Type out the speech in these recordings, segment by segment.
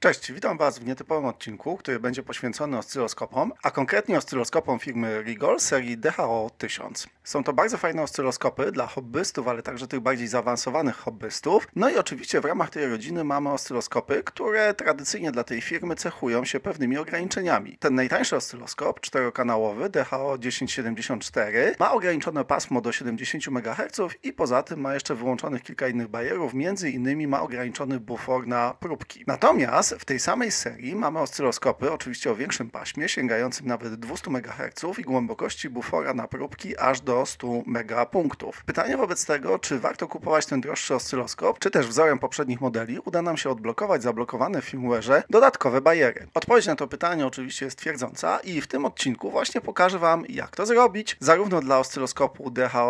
Cześć, witam Was w nietypowym odcinku, który będzie poświęcony oscyloskopom, a konkretnie oscyloskopom firmy Rigol serii DHO-1000. Są to bardzo fajne oscyloskopy dla hobbystów, ale także tych bardziej zaawansowanych hobbystów. No i oczywiście w ramach tej rodziny mamy oscyloskopy, które tradycyjnie dla tej firmy cechują się pewnymi ograniczeniami. Ten najtańszy oscyloskop, czterokanałowy DHO-1074, ma ograniczone pasmo do 70 MHz i poza tym ma jeszcze wyłączonych kilka innych bajerów, między innymi ma ograniczony bufor na próbki. Natomiast w tej samej serii mamy oscyloskopy, oczywiście o większym paśmie, sięgającym nawet 200 MHz i głębokości bufora na próbki aż do 100 megapunktów. Pytanie wobec tego, czy warto kupować ten droższy oscyloskop, czy też wzorem poprzednich modeli uda nam się odblokować zablokowane w firmware'ze dodatkowe bajery. Odpowiedź na to pytanie oczywiście jest twierdząca i w tym odcinku właśnie pokażę Wam, jak to zrobić, zarówno dla oscyloskopu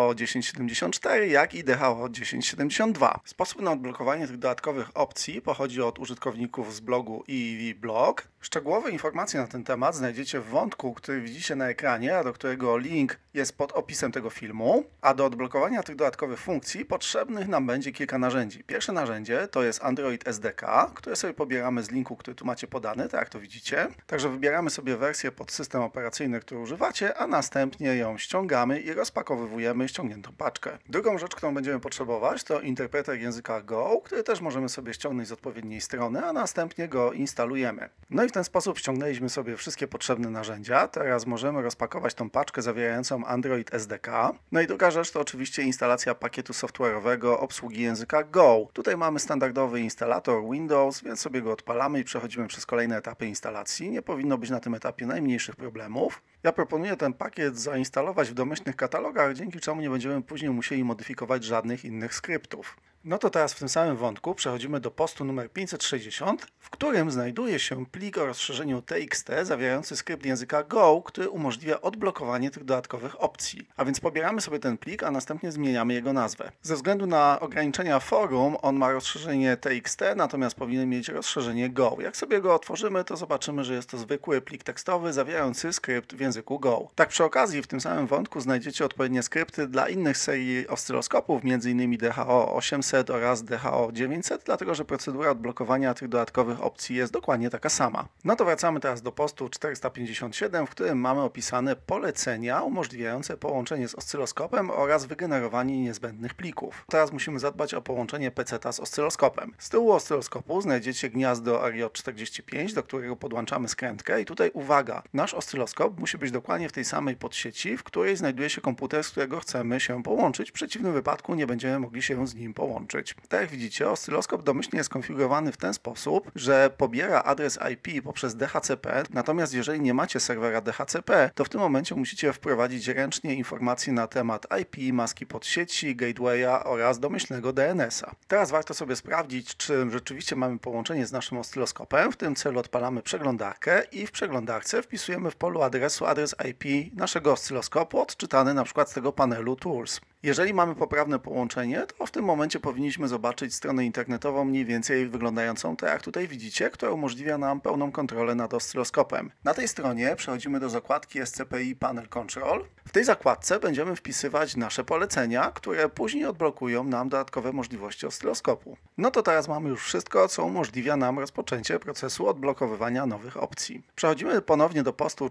DHO-1074, jak i DHO-1072. Sposób na odblokowanie tych dodatkowych opcji pochodzi od użytkowników z blogu EEVblog. Szczegółowe informacje na ten temat znajdziecie w wątku, który widzicie na ekranie, a do którego link jest pod opisem tego filmu. A do odblokowania tych dodatkowych funkcji potrzebnych nam będzie kilka narzędzi. Pierwsze narzędzie to jest Android SDK, które sobie pobieramy z linku, który tu macie podany, tak jak to widzicie. Także wybieramy sobie wersję pod system operacyjny, który używacie, a następnie ją ściągamy i rozpakowujemy ściągniętą paczkę. Drugą rzecz, którą będziemy potrzebować, to interpreter języka Go, który też możemy sobie ściągnąć z odpowiedniej strony, a następnie go instalujemy. No i w ten sposób ściągnęliśmy sobie wszystkie potrzebne narzędzia. Teraz możemy rozpakować tą paczkę zawierającą Android SDK. No i druga rzecz to oczywiście instalacja pakietu software'owego obsługi języka Go. Tutaj mamy standardowy instalator Windows, więc sobie go odpalamy i przechodzimy przez kolejne etapy instalacji. Nie powinno być na tym etapie najmniejszych problemów. Ja proponuję ten pakiet zainstalować w domyślnych katalogach, dzięki czemu nie będziemy później musieli modyfikować żadnych innych skryptów. No to teraz w tym samym wątku przechodzimy do postu numer 560, w którym znajduje się plik o rozszerzeniu TXT zawierający skrypt języka Go, który umożliwia odblokowanie tych dodatkowych opcji. A więc pobieramy sobie ten plik, a następnie zmieniamy jego nazwę. Ze względu na ograniczenia forum on ma rozszerzenie TXT, natomiast powinien mieć rozszerzenie Go. Jak sobie go otworzymy, to zobaczymy, że jest to zwykły plik tekstowy zawierający skrypt w języku Go. Tak przy okazji w tym samym wątku znajdziecie odpowiednie skrypty dla innych serii oscyloskopów, m.in. DHO-800 oraz DHO-900, dlatego że procedura odblokowania tych dodatkowych opcji jest dokładnie taka sama. No to wracamy teraz do postu 457, w którym mamy opisane polecenia umożliwiające połączenie z oscyloskopem oraz wygenerowanie niezbędnych plików. Teraz musimy zadbać o połączenie peceta z oscyloskopem. Z tyłu oscyloskopu znajdziecie gniazdo RJ45, do którego podłączamy skrętkę i tutaj uwaga, nasz oscyloskop musi być dokładnie w tej samej podsieci, w której znajduje się komputer, z którego chcemy się połączyć. W przeciwnym wypadku nie będziemy mogli się z nim połączyć. Tak jak widzicie, oscyloskop domyślnie jest skonfigurowany w ten sposób, że pobiera adres IP poprzez DHCP, natomiast jeżeli nie macie serwera DHCP, to w tym momencie musicie wprowadzić ręcznie informacje na temat IP, maski podsieci, gatewaya oraz domyślnego DNS-a. Teraz warto sobie sprawdzić, czy rzeczywiście mamy połączenie z naszym oscyloskopem. W tym celu odpalamy przeglądarkę i w przeglądarce wpisujemy w polu adresu adres IP naszego oscyloskopu odczytany na przykład z tego panelu Tools. Jeżeli mamy poprawne połączenie, to w tym momencie powinniśmy zobaczyć stronę internetową mniej więcej wyglądającą tak jak tutaj widzicie, która umożliwia nam pełną kontrolę nad oscyloskopem. Na tej stronie przechodzimy do zakładki SCPI Panel Control. W tej zakładce będziemy wpisywać nasze polecenia, które później odblokują nam dodatkowe możliwości oscyloskopu. No to teraz mamy już wszystko, co umożliwia nam rozpoczęcie procesu odblokowywania nowych opcji. Przechodzimy ponownie do postu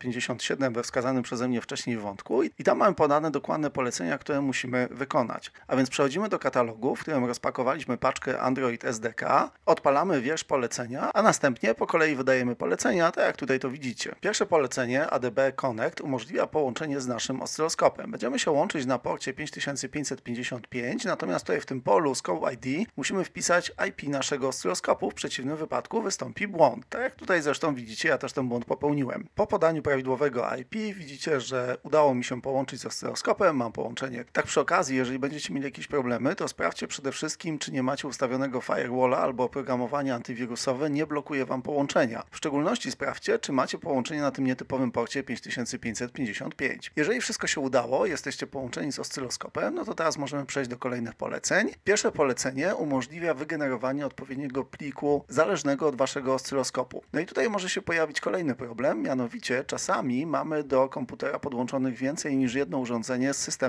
457 we wskazanym przeze mnie wcześniej wątku i tam mamy podane dokładne polecenia, które musimy wykonać. A więc przechodzimy do katalogu, w którym rozpakowaliśmy paczkę Android SDK, odpalamy wiersz polecenia, a następnie po kolei wydajemy polecenia, tak jak tutaj to widzicie. Pierwsze polecenie ADB Connect umożliwia połączenie z naszym oscyloskopem. Będziemy się łączyć na porcie 5555, natomiast tutaj w tym polu Scope ID musimy wpisać IP naszego oscyloskopu, w przeciwnym wypadku wystąpi błąd. Tak jak tutaj zresztą widzicie, ja też ten błąd popełniłem. Po podaniu prawidłowego IP widzicie, że udało mi się połączyć z oscyloskopem, mam połączenie. Tak przy okazji, jeżeli będziecie mieli jakieś problemy, to sprawdźcie przede wszystkim, czy nie macie ustawionego firewalla albo oprogramowanie antywirusowe nie blokuje Wam połączenia. W szczególności sprawdźcie, czy macie połączenie na tym nietypowym porcie 5555. Jeżeli wszystko się udało, jesteście połączeni z oscyloskopem, no to teraz możemy przejść do kolejnych poleceń. Pierwsze polecenie umożliwia wygenerowanie odpowiedniego pliku zależnego od Waszego oscyloskopu. No i tutaj może się pojawić kolejny problem, mianowicie czasami mamy do komputera podłączonych więcej niż jedno urządzenie z systemem Android.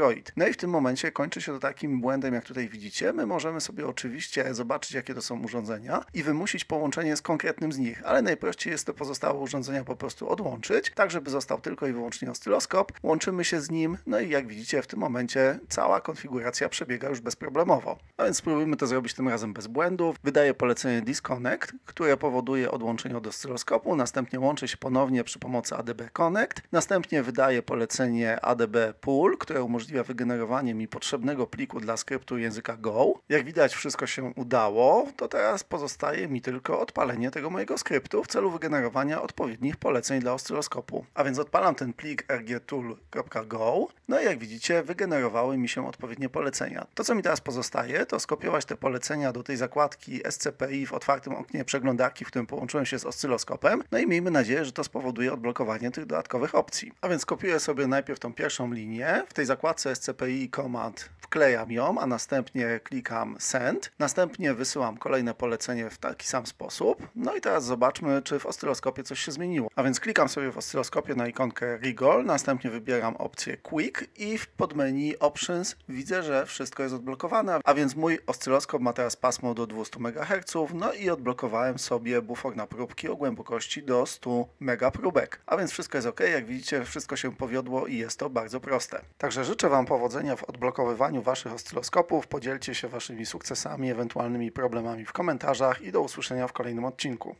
Android. No i w tym momencie kończy się to takim błędem, jak tutaj widzicie. My możemy sobie oczywiście zobaczyć, jakie to są urządzenia i wymusić połączenie z konkretnym z nich, ale najprościej jest te pozostałe urządzenia po prostu odłączyć, tak żeby został tylko i wyłącznie oscyloskop. Łączymy się z nim, no i jak widzicie w tym momencie cała konfiguracja przebiega już bezproblemowo. A więc spróbujmy to zrobić tym razem bez błędów. Wydaję polecenie Disconnect, które powoduje odłączenie od oscyloskopu, następnie łączy się ponownie przy pomocy ADB Connect, następnie wydaję polecenie ADB Pull, które umożliwia wygenerowanie mi potrzebnego pliku dla skryptu języka Go. Jak widać wszystko się udało, to teraz pozostaje mi tylko odpalenie tego mojego skryptu w celu wygenerowania odpowiednich poleceń dla oscyloskopu. A więc odpalam ten plik rgtool.go, no i jak widzicie wygenerowały mi się odpowiednie polecenia. To co mi teraz pozostaje, to skopiować te polecenia do tej zakładki SCPI w otwartym oknie przeglądarki, w którym połączyłem się z oscyloskopem, no i miejmy nadzieję, że to spowoduje odblokowanie tych dodatkowych opcji. A więc kopiuję sobie najpierw tą pierwszą linię, w tej zakładce SCPI Command wklejam ją, a następnie klikam Send, następnie wysyłam kolejne polecenie w taki sam sposób, no i teraz zobaczmy, czy w oscyloskopie coś się zmieniło. A więc klikam sobie w oscyloskopie na ikonkę Rigol, następnie wybieram opcję Quick i w podmenu Options widzę, że wszystko jest odblokowane, a więc mój oscyloskop ma teraz pasmo do 200 MHz, no i odblokowałem sobie bufor na próbki o głębokości do 100 megapróbek. A więc wszystko jest ok, jak widzicie, wszystko się powiodło i jest to bardzo proste. Także życzę Wam powodzenia w odblokowywaniu Waszych oscyloskopów, podzielcie się Waszymi sukcesami, ewentualnymi problemami w komentarzach i do usłyszenia w kolejnym odcinku.